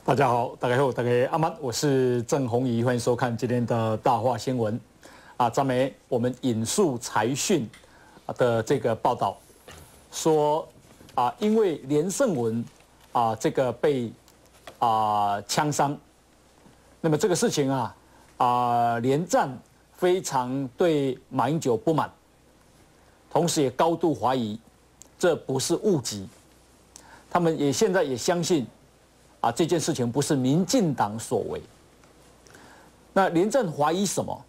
大家好，大家好，大家阿曼，我是郑弘仪，欢迎收看今天的大话新闻。咱们引述财讯的这个报道，说因为连胜文这个被枪伤，那么这个事情连战非常对马英九不满，同时也高度怀疑这不是误击，他们现在也相信。这件事情不是民进党所为。那连战怀疑什么？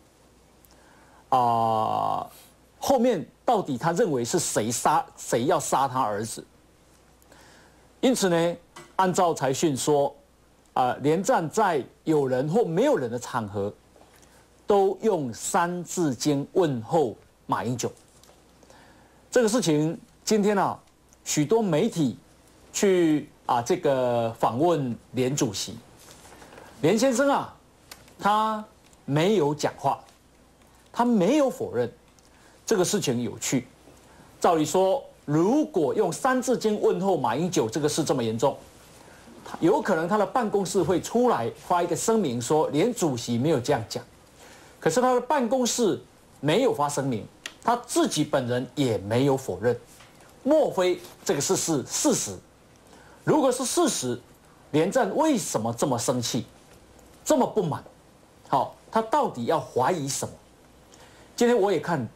后面到底他认为是谁要杀他儿子？因此呢，按照财讯说，连战在有人或没有人的场合，都用3字经问候马英九。这个事情今天许多媒体去。这个访问连主席，连先生他没有讲话，他没有否认这个事情有趣。照理说，如果用3字经问候马英九这个事这么严重，有可能他的办公室会出来发一个声明说连主席没有这样讲。可是他的办公室没有发声明，他自己本人也没有否认。莫非这个事是事实？如果是事实，连战为什么这么生气，这么不满？他到底要怀疑什么？今天我也看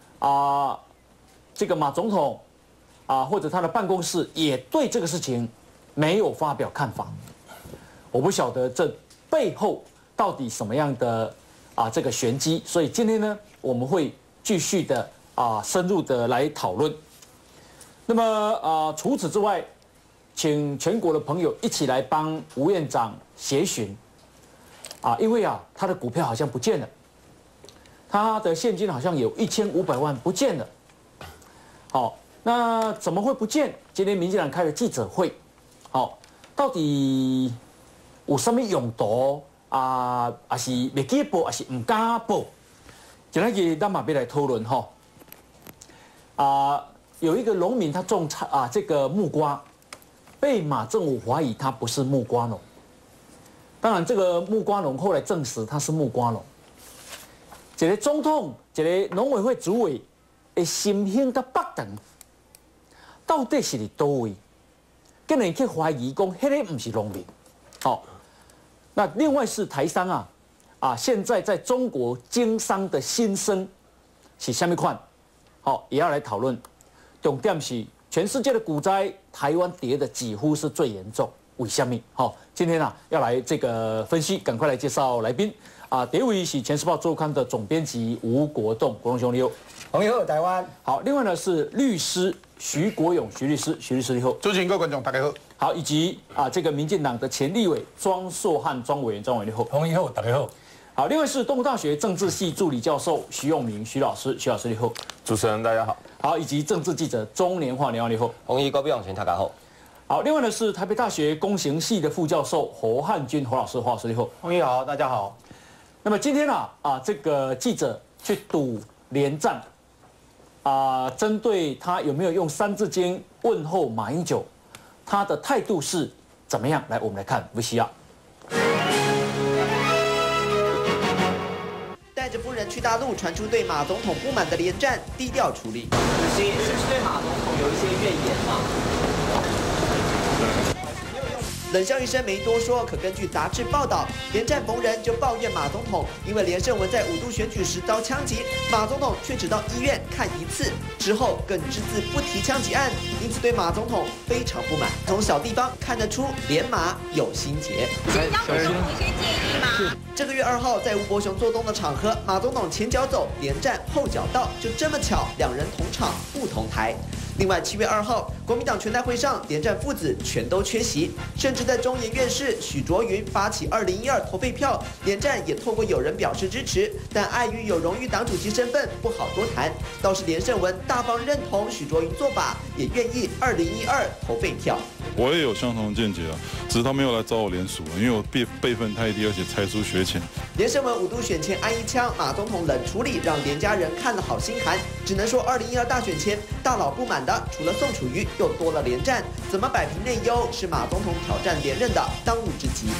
这个马总统或者他的办公室也对这个事情没有发表看法。我不晓得这背后到底什么样的这个玄机，所以今天呢，我们会继续的深入的来讨论。那么除此之外，请全国的朋友一起来帮吴院长协寻因为他的股票好像不见了，他的现金好像有1500万不见了。那怎么会不见？今天民进党开了记者会，到底有什么用途还是未记报，还是唔敢报？今天给咱马别来讨论有一个农民他种这个木瓜。被马政府怀疑他不是木瓜农，当然这个木瓜农后来证实他是木瓜农。一个总统，一个农委会主委的心胸甲北长，到底是伫倒位？竟然去怀疑讲，迄个不是农民。那另外是台商现在在中国经商的心声是什么款？也要来讨论。重点是。全世界的股灾，台湾跌的几乎是最严重。为什么？今天要来这个分析，赶快来介绍来宾。第一位是《前时报周刊》的总编辑吴国栋，国栋兄你好。 朋友台湾好。另外呢是律师徐国勇，徐律师你好。 主持人各位观众大家好。 好，以及这个民进党的前立委庄硕汉庄委员你好。 朋友大家好。 好，另外是东吴大学政治系助理教授徐永明徐老师你好。 主持人大家好。 好，以及政治记者钟年华你好。 弘仪高必永全大家好。 好，另外呢是台北大学公行系的副教授侯汉军侯老师你好。 弘仪好，大家好。 那么今天这个记者去堵连战针对他有没有用3字经问候马英九，他的态度是怎么样？来，我们来看 VCR。 带着夫人去大陆，传出对马总统不满的连战低调处理。 主席是不是对马总统有一些怨言吗？ 冷笑一声没多说，可根据杂志报道，连战逢人就抱怨马总统，因为连胜文在5都选举时遭枪击，马总统却只到医院看1次，之后更只字不提枪击案，因此对马总统非常不满。从小地方看得出连马有心结。 要给总统一些建议吗？ 这个月2号在吴伯雄做东的场合，马总统前脚走，连战后脚到，就这么巧，两人同场不同台。另外，7月2号，国民党全代会上，连战父子全都缺席，甚至在中研院士许卓云发起2012投废票，连战也透过友人表示支持，但碍于有荣誉党主席身份，不好多谈。倒是连胜文大方认同许卓云做法，也愿意2012投废票。 我也有相同的见解只是他没有来找我联署因为我辈分太低，而且才疏学浅， 连胜文5都选前安一枪，马总统冷处理，让连家人看了好心寒。只能说2012大选前，大佬不满的除了宋楚瑜，又多了连战。怎么摆平内忧，是马总统挑战连任的当务之急。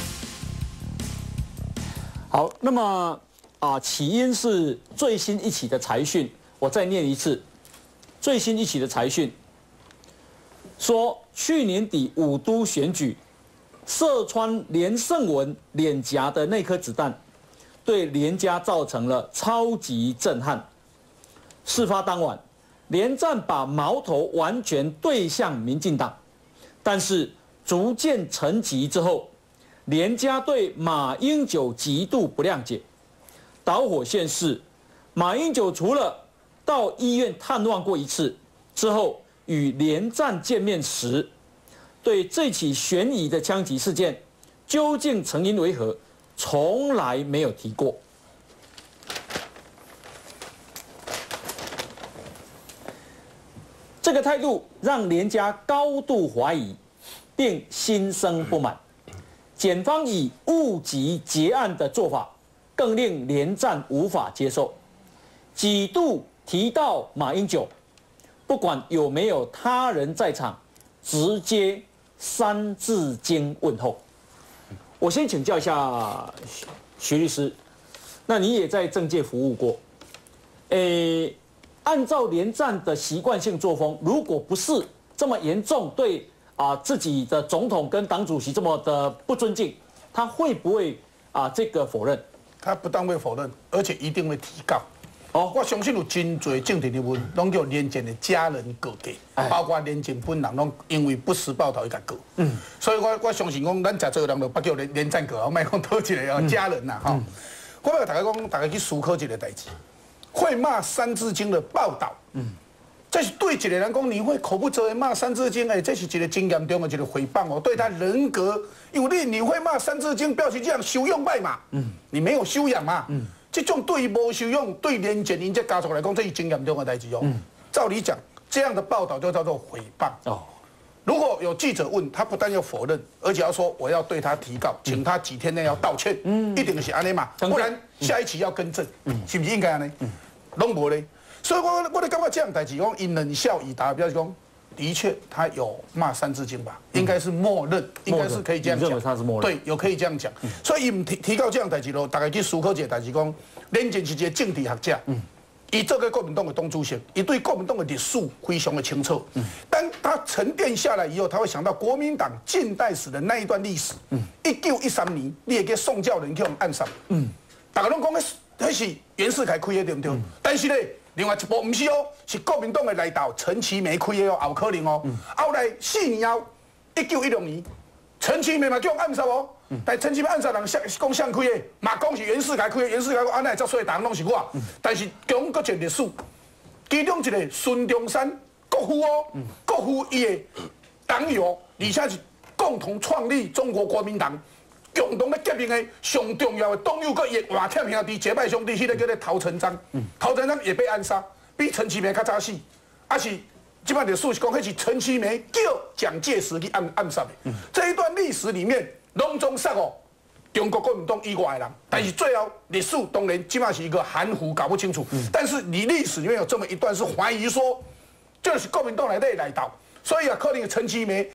好，那么起因是最新一起的财讯，我再念一次，最新一起的财讯说，去年底5都选举，射穿连胜文脸颊的那颗子弹，对连家造成了超级震撼。事发当晚，连战把矛头完全对向民进党，但是逐渐沉寂之后，连家对马英九极度不谅解。导火线是，马英九除了到医院探望过一次之后，与连战见面时，对这起悬疑的枪击事件究竟成因为何，从来没有提过。这个态度让连家高度怀疑，并心生不满。检方以误击结案的做法，更令连战无法接受。几度提到马英九，不管有没有他人在场，直接3字经问候。我先请教一下徐律师，那你也在政界服务过，按照连战的习惯性作风，如果不是这么严重对自己的总统跟党主席这么的不尊敬，他会不会这个否认？ 他不但会否认，而且一定会提告。我相信有真多政治人物拢叫连战的家人告的，包括连战本人拢因为不实报道伊甲告。所以我相信讲，咱在座人都不叫连战告，莫讲多一个家人呐哈。我要大家讲，大家去思考一个代志。会骂《三字经》的报道，这是对一个人讲，你会口不择言骂《三字经》，这是一个真严重的一个诽谤哦，对他人格有利。你会骂《三字经》，表示这样修养歹嘛？你没有修养嘛？这种对于无修养、对连战因这家族来讲，这是真严重的代志哦。照理讲，这样的报道就叫做诽谤哦。如果有记者问他，不但要否认，而且要说我要对他提告，请他几天内要道歉，一定是安尼嘛，不然下一期要更正，是不是应该安尼？拢无咧，所以我咧感觉这样代志讲，因冷笑以答，表示讲，的确他有骂《三字经》吧，应该是默认，应该是可以这样讲。 你认为他是默认？ 对，有可以这样讲。所以伊唔提告这样代志咯，大家去思考一个代志，讲连战是一个政治学者。伊做个国民党的党主席，伊对国民党的历史非常的清楚。当他沉淀下来以后，他会想到国民党近代史的那一段历史。1913年，你会记宋教仁去用暗杀。大家拢讲迄是袁世凯开的，对不对？但是咧，另外一部不是哦，是国民党的领导陈其迈开的哦，有可能哦。后来4年后，1916年，陈其迈嘛叫暗杀哦。但陈其迈暗杀人讲谁开的？嘛讲是袁世凯开的，袁世凯讲安尼才所以人拢是我。但是中国一历史，其中一个孙中山国父哦，国父伊的党友，而且是共同创立中国国民党。共同咧革命的上重要的党友，佮伊的换欠兄弟结拜兄弟，迄个叫做陶成章。陶成章也被暗杀，比陈其迈较早死。是即摆历史是讲，迄是陈其迈叫蒋介石去暗杀的。这一段历史里面，拢总杀哦中国国民党以外的人，但是最后历史当然即摆是一个含糊，搞不清楚。但是你历史里面有这么一段是怀疑说，这是国民党内底的领导。所以可能陈其迈